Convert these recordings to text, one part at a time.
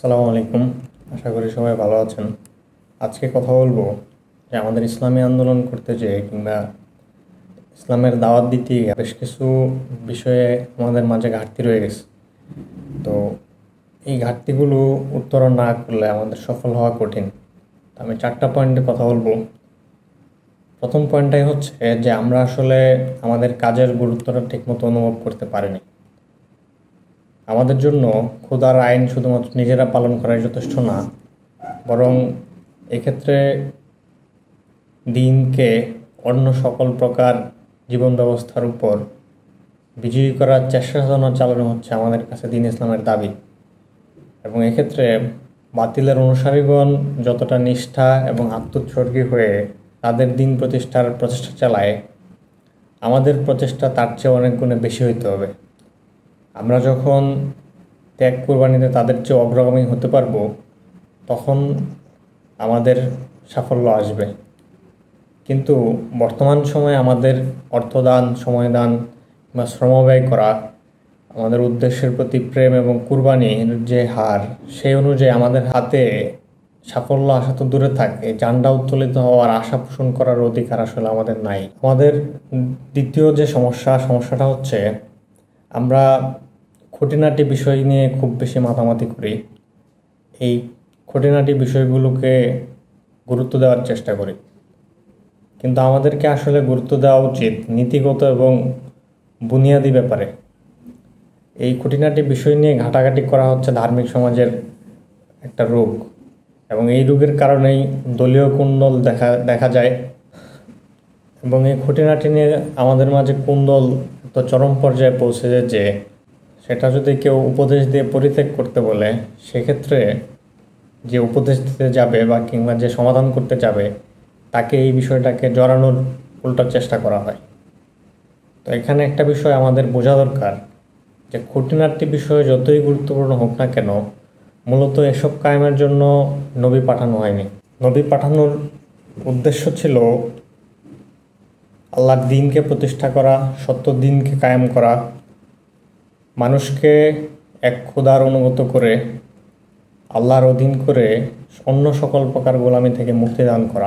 আসসালামু আলাইকুম। আশা করি সবাই ভালো আছেন। আজকে কথা বলবো যে আমাদের ইসলামী আন্দোলন করতে যেয়ে কিংবা ইসলামের দাওয়াত দিতে গিয়ে বেশ কিছু বিষয়ে আমাদের মাঝে ঘাটতি রয়ে গেছে। তো এই ঘাটতিগুলো উত্তরণ না করলে আমাদের সফল হওয়া কঠিন। তো আমি 4টা পয়েন্টে কথা বলবো। প্রথম পয়েন্টটাই হচ্ছে যে আমরা আসলে আমাদের কাজের গুরুত্বটা ঠিকমতো অনুভব করতে পারিনি। আমাদের জন্য খোদার আইন শুধুমাত্র নিজেরা পালন করাই যথেষ্ট না, বরং এক্ষেত্রে দিনকে অন্য সকল প্রকার জীবন ব্যবস্থার উপর বিজয়ী করার চেষ্টা চালানো হচ্ছে আমাদের কাছে দিন ইসলামের দাবি। এবং এক্ষেত্রে বাতিলের অনুসারীগণ যতটা নিষ্ঠা এবং আত্মোৎসর্গী হয়ে তাদের দিন প্রতিষ্ঠার প্রচেষ্টা চালায়, আমাদের প্রচেষ্টা তার চেয়ে অনেক গুণে বেশি হইতে হবে। আমরা যখন ত্যাগ কোরবানিতে তাদের চেয়ে অগ্রগামী হতে পারবো, তখন আমাদের সাফল্য আসবে। কিন্তু বর্তমান সময়ে আমাদের অর্থদান, সময়দান বা শ্রমব্যয় করা, আমাদের উদ্দেশ্যের প্রতি প্রেম এবং কুরবানির যে হার, সেই অনুযায়ী আমাদের হাতে সাফল্য আসা তো দূরে থাকে, জান্ডা উত্তোলিত হওয়ার আশা পোষণ করার অধিকার আসলে আমাদের নাই। আমাদের দ্বিতীয় যে সমস্যাটা হচ্ছে আমরা খুঁটিনাটি বিষয় নিয়ে খুব বেশি মাতামাতি করি। এই খুঁটিনাটি বিষয়গুলোকে গুরুত্ব দেওয়ার চেষ্টা করি, কিন্তু আমাদেরকে আসলে গুরুত্ব দেওয়া উচিত নীতিগত এবং বুনিয়াদি ব্যাপারে। এই খুঁটিনাটি বিষয় নিয়ে ঘাটাঘাটি করা হচ্ছে ধার্মিক সমাজের একটা রোগ, এবং এই রোগের কারণেই দলীয় কুন্দল দেখা যায়। এবং এই খুঁটিনাটি নিয়ে আমাদের মাঝে কুন্দল তো চরম পর্যায়ে পৌঁছে যায় যে সেটা যদি কেউ উপদেশ দিয়ে পরিত্যাগ করতে বলে, সেক্ষেত্রে যে উপদেশ দিতে যাবে বা কিংবা যে সমাধান করতে যাবে তাকে এই বিষয়টাকে জড়ানোর উল্টো চেষ্টা করা হয়। তো এখানে একটা বিষয় আমাদের বোঝা দরকার যে খুঁটিনাটি বিষয় যতই গুরুত্বপূর্ণ হোক না কেন, মূলত এসব কায়েমের জন্য নবী পাঠানো হয়নি। নবী পাঠানোর উদ্দেশ্য ছিল আল্লাহর দিনকে প্রতিষ্ঠা করা, সত্য দিনকে কায়েম করা, মানুষকে এক খোদার অনুগত করে আল্লাহর অধীন করে অন্য সকল প্রকার গোলামি থেকে মুক্তি দান করা,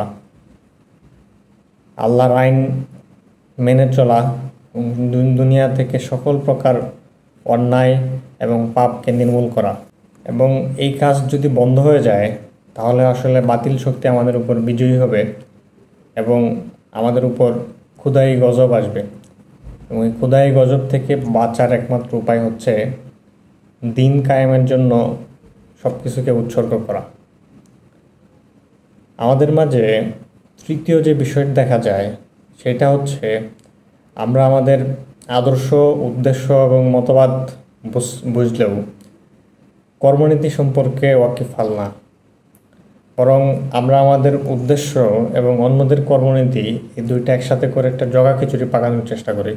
আল্লাহর আইন মেনে চলা, দুনিয়া থেকে সকল প্রকার অন্যায় এবং পাপকে নির্মূল করা। এবং এই কাজ যদি বন্ধ হয়ে যায়, তাহলে আসলে বাতিল শক্তি আমাদের উপর বিজয়ী হবে এবং আমাদের উপর ক্ষুধাই গজব আসবে। এবং এই ক্ষুধাই গজব থেকে বাঁচার একমাত্র উপায় হচ্ছে দিন কায়েমের জন্য সব কিছুকে উৎসর্গ করা। আমাদের মাঝে তৃতীয় যে বিষয়টা দেখা যায় সেটা হচ্ছে আমরা আমাদের আদর্শ, উদ্দেশ্য এবং মতবাদ বুঝলেও কর্মনীতি সম্পর্কে ওয়াকিফাল না, বরং আমরা আমাদের উদ্দেশ্য এবং অন্যদের কর্মনীতি এই দুইটা একসাথে করে একটা জগা খিচুড়ি পাকানোর চেষ্টা করি।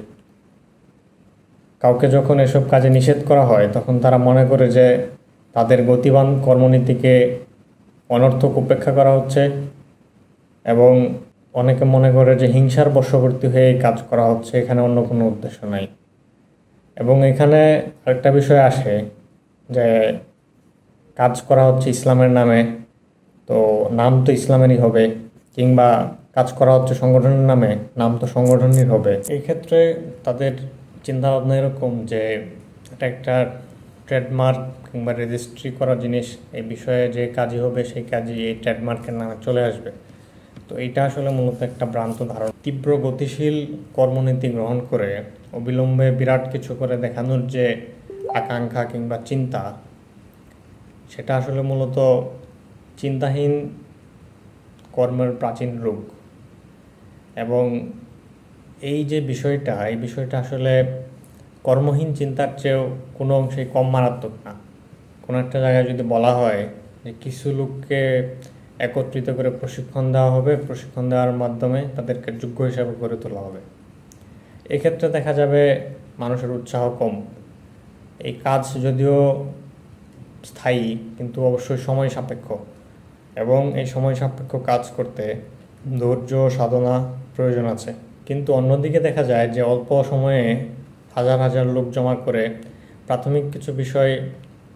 কাউকে যখন এসব কাজে নিষেধ করা হয়, তখন তারা মনে করে যে তাদের গতিবান কর্মনীতিকে অনর্থক উপেক্ষা করা হচ্ছে, এবং অনেকে মনে করে যে হিংসার বশবর্তী হয়ে কাজ করা হচ্ছে, এখানে অন্য কোনো উদ্দেশ্য নাই। এবং এখানে আরেকটা বিষয় আসে যে কাজ করা হচ্ছে ইসলামের নামে, তো নাম তো ইসলামেরই হবে, কিংবা কাজ করা হচ্ছে সংগঠনের নামে, নাম তো সংগঠনেরই হবে। এই ক্ষেত্রে তাদের চিন্তাভাবনা এরকম যে এটা একটা ট্রেডমার্ক কিংবা রেজিস্ট্রি করা জিনিস, এই বিষয়ে যে কাজই হবে সেই কাজই এই ট্রেডমার্কের নামে চলে আসবে। তো এইটা আসলে মূলত একটা ভ্রান্ত ধারণা। তীব্র গতিশীল কর্মনীতি গ্রহণ করে অবিলম্বে বিরাট কিছু করে দেখানোর যে আকাঙ্ক্ষা কিংবা চিন্তা, সেটা আসলে মূলত চিন্তাহীন কর্মের প্রাচীন রূপ। এবং এই বিষয়টা আসলে কর্মহীন চিন্তার চেয়েও কোনো অংশেই কম মারাত্মক না। কোনো একটা জায়গায় যদি বলা হয় যে কিছু লোককে একত্রিত করে প্রশিক্ষণ দেওয়া হবে, প্রশিক্ষণ দেওয়ার মাধ্যমে তাদেরকে যোগ্য হিসাবে গড়ে তোলা হবে, এক্ষেত্রে দেখা যাবে মানুষের উৎসাহ কম। এই কাজ যদিও স্থায়ী, কিন্তু অবশ্যই সময় সাপেক্ষ, এবং এই সময় সাপেক্ষ কাজ করতে ধৈর্য সাধনা প্রয়োজন আছে। কিন্তু অন্যদিকে দেখা যায় যে অল্প সময়ে হাজার হাজার লোক জমা করে প্রাথমিক কিছু বিষয়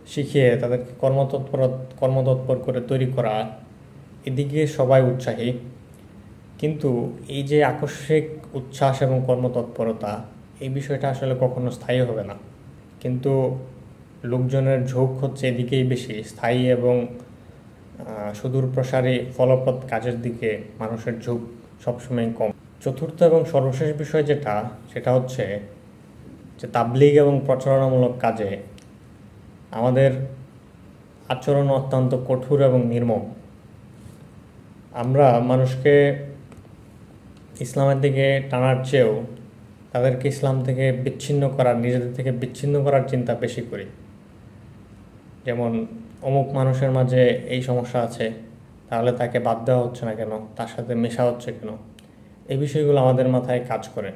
শিখিয়ে তাদেরকে কর্মতৎপর করে তৈরি করা, এদিকে সবাই উৎসাহী। কিন্তু এই যে আকস্মিক উচ্ছ্বাস এবং কর্মতৎপরতা, এই বিষয়টা আসলে কখনো স্থায়ী হবে না। কিন্তু লোকজনের ঝোঁক হচ্ছে এদিকেই বেশি, স্থায়ী এবং সুদূর প্রসারী ফলপ্রদ কাজের দিকে মানুষের ঝোঁক সবসময় কম। চতুর্থ এবং সর্বশেষ বিষয় সেটা হচ্ছে যে তাবলিগ এবং প্রচারণামূলক কাজে আমাদের আচরণ অত্যন্ত কঠোর এবং নির্মম। আমরা মানুষকে ইসলামের দিকে টানার চেয়েও তাদেরকে ইসলাম থেকে বিচ্ছিন্ন করার, নিজেদের থেকে বিচ্ছিন্ন করার চিন্তা বেশি করি। যেমন অমুক মানুষের মাঝে এই সমস্যা আছে, তাহলে তাকে বাদ দেওয়া হচ্ছে না কেন, তার সাথে মেশা হচ্ছে কেন, এই বিষয়গুলো আমাদের মাথায় কাজ করে।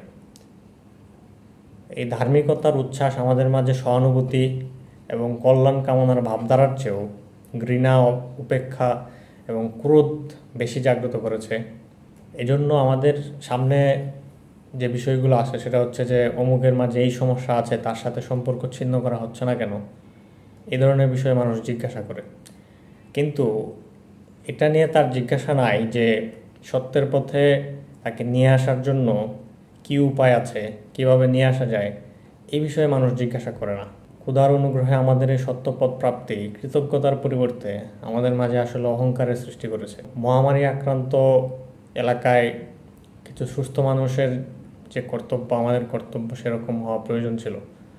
এই ধার্মিকতার উচ্ছ্বাস আমাদের মাঝে সহানুভূতি এবং কল্যাণ কামনার ভাবধারার চেয়েও ঘৃণা, উপেক্ষা এবং ক্রোধ বেশি জাগ্রত করেছে। এজন্য আমাদের সামনে যে বিষয়গুলো আসে সেটা হচ্ছে যে অমুকের মাঝে এই সমস্যা আছে, তার সাথে সম্পর্ক ছিন্ন করা হচ্ছে না কেন, এই ধরনের বিষয়ে মানুষ জিজ্ঞাসা করে। কিন্তু এটা নিয়ে তার জিজ্ঞাসা নাই যে সত্যের পথে তাকে নিয়ে আসার জন্য কী উপায় আছে, কিভাবে নিয়ে আসা যায়, এই বিষয়ে মানুষ জিজ্ঞাসা করে না। ক্ষুধার অনুগ্রহে আমাদের এই সত্যপথ প্রাপ্তি কৃতজ্ঞতার পরিবর্তে আমাদের মাঝে আসলে অহংকারের সৃষ্টি করেছে। মহামারী আক্রান্ত এলাকায় কিছু সুস্থ মানুষের যে কর্তব্য, আমাদের কর্তব্য সেরকম হওয়া প্রয়োজন ছিল।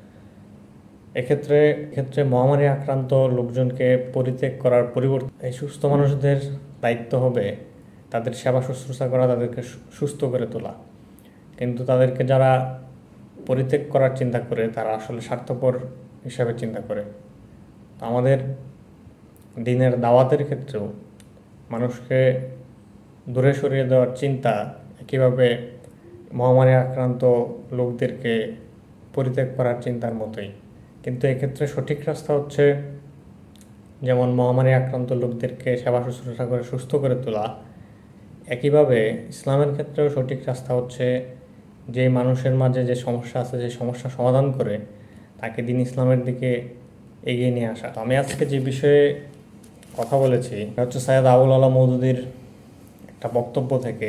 এক্ষেত্রে মহামারী আক্রান্ত লোকজনকে পরিত্যাগ করার পরিবর্তে এই সুস্থ মানুষদের দায়িত্ব হবে তাদের সেবা শুশ্রূষা করা, তাদেরকে সুস্থ করে তোলা। কিন্তু তাদেরকে যারা পরিত্যাগ করার চিন্তা করে তারা আসলে স্বার্থপর হিসাবে চিন্তা করে। আমাদের দিনের দাওয়াতের ক্ষেত্রেও মানুষকে দূরে সরিয়ে দেওয়ার চিন্তা একইভাবে মহামারী আক্রান্ত লোকদেরকে পরিত্যাগ করার চিন্তার মতোই। কিন্তু এক্ষেত্রে সঠিক রাস্তা হচ্ছে যেমন মহামারী আক্রান্ত লোকদেরকে সেবা শুশ্রূষা করে সুস্থ করে তোলা, একইভাবে ইসলামের ক্ষেত্রেও সঠিক রাস্তা হচ্ছে যে মানুষের মাঝে যে সমস্যা আছে, যে সমস্যা সমাধান করে তাকে দিন ইসলামের দিকে এগিয়ে নিয়ে আসা। তো আমি আজকে যে বিষয়ে কথা বলেছি হচ্ছে সৈয়দ আবুল আলা মওদুদীর একটা বক্তব্য থেকে।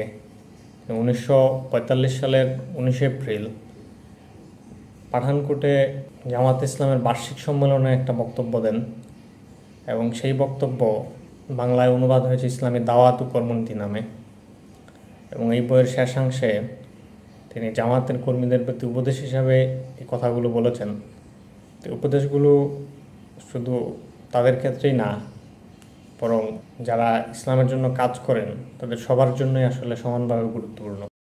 1945 সালের 19 এপ্রিল পাঠানকোটে জামাত ইসলামের বার্ষিক সম্মেলনে একটা বক্তব্য দেন এবং সেই বক্তব্য বাংলায় অনুবাদ হয়েছে ইসলামী দাওয়াত ও কর্মনীতি নামে। এবং এই বইয়ের শেষাংশে তিনি জামাতের কর্মীদের প্রতি উপদেশ হিসাবে এই কথাগুলো বলেছেন। তো উপদেশগুলো শুধু তাদের ক্ষেত্রেই না, বরং যারা ইসলামের জন্য কাজ করেন তাদের সবার জন্যই আসলে সমানভাবে গুরুত্বপূর্ণ।